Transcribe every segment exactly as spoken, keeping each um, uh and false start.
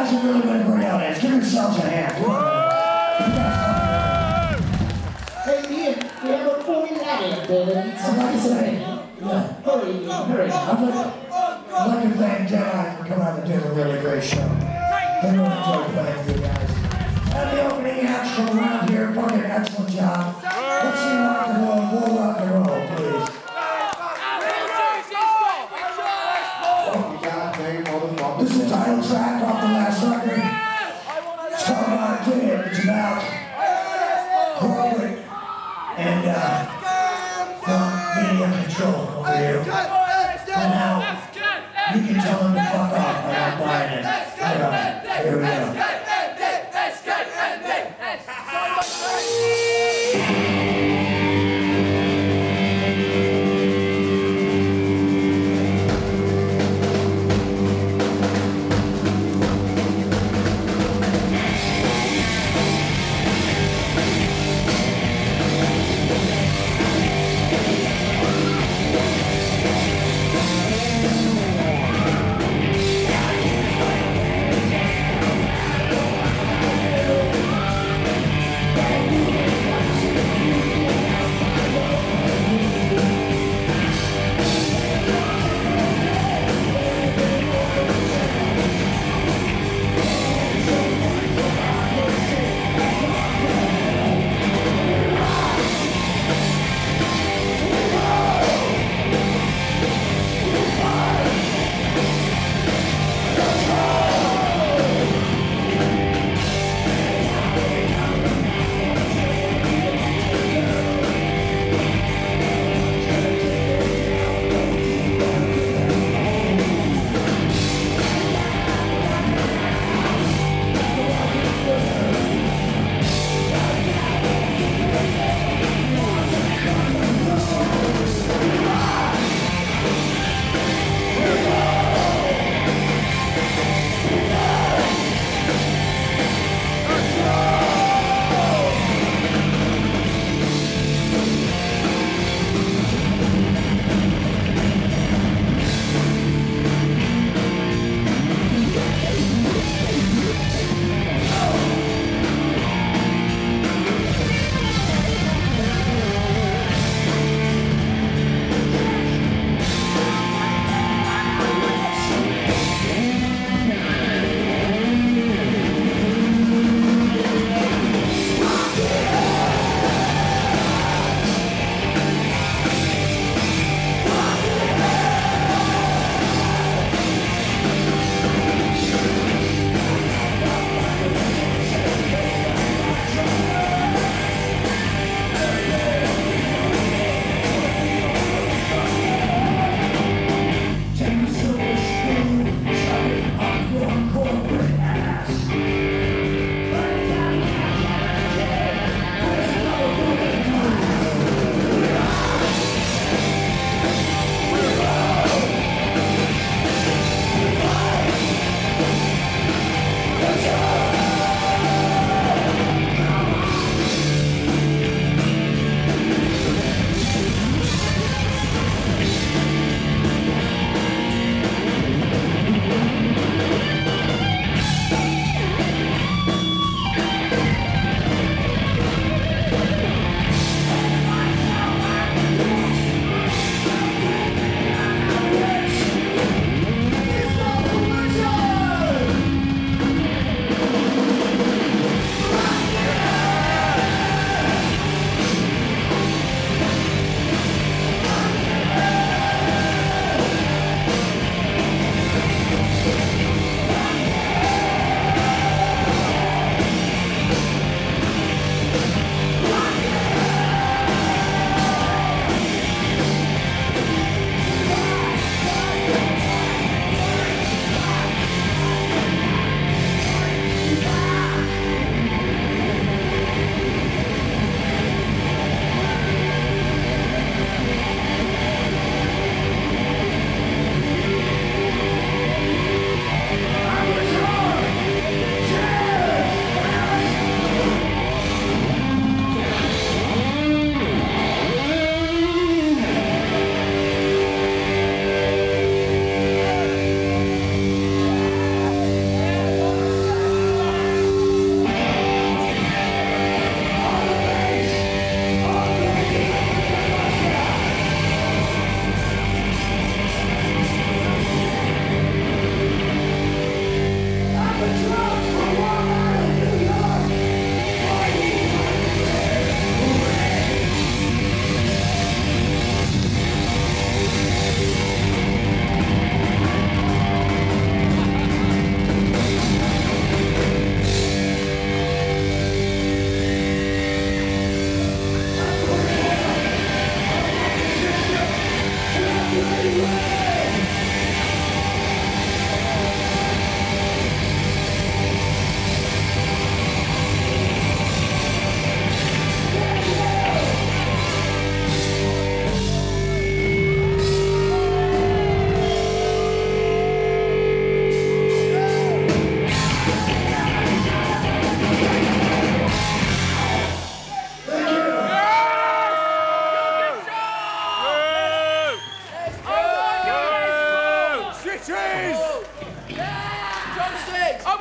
guys are really going to great audience. Give yourselves a hand. Hey, Ian, we have a forty audience there that needs somebody to say. Yeah. Hurry, Ian, hurry. I'd like, I'd like to thank Jedi for coming out and doing a really great show. I really enjoyed playing with you guys. And the opening acts from around here, fucking excellent job. Let's see rock and roll, more rock and roll, please. This is the title track off the last record. It's called Mark Kid. It's about corporate and uh, well, media control over you. And how you can tell them to fuck off by not buying it. Here we go.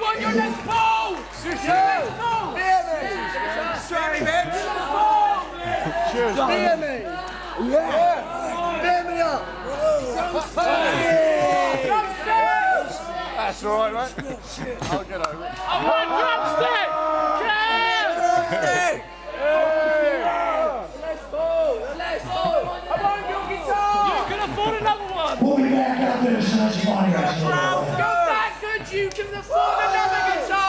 on your next ball! Cheers! Next ball! Beer me! Sorry, bitch! Cheers, beer me! Yeah! Beer me up! Drumsticks! That's alright, mate. I'll get over it. I want a drumstick! Drumstick! Let's go! Let's go! I want your guitar! You can afford another one! We'll be back out there as soon as you want to. Go back, good, you can afford another guitar!